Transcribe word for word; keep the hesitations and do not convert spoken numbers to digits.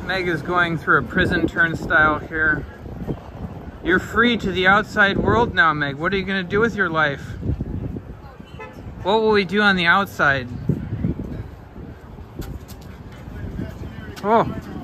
Meg is going through a prison turnstile here. You're free to the outside world now, Meg. What are you going to do with your life? What will we do on the outside? Oh.